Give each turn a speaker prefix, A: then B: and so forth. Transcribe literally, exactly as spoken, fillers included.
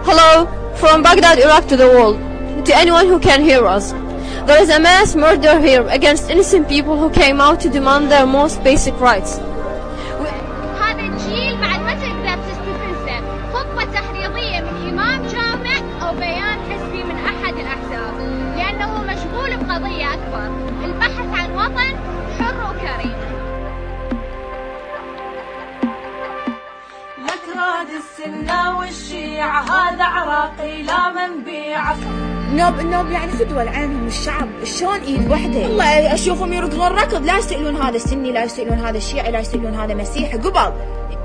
A: Hello, from Baghdad, Iraq to the world, to anyone who can hear us. There is a mass murder here against innocent people who came out to demand their most basic rights.
B: هذا الجيل بعد ما تقدر تستفزه خطبة تحريضية من إمام جامع أو بيان حزبي من أحد الأحزاب، لأنه مشغول بقضية أكبر، البحث عن وطن حر وكريم.
C: الأكراد السنة والشيعة هذا عراقي لا منبيعه.
D: النوب النوب يعني فدوى لعينهم الشعب، شلون ايد وحده؟ والله اشوفهم يركضون ركض، لا يسألون هذا السني، لا يسألون هذا الشيعي، لا يسألون هذا مسيحي، قبل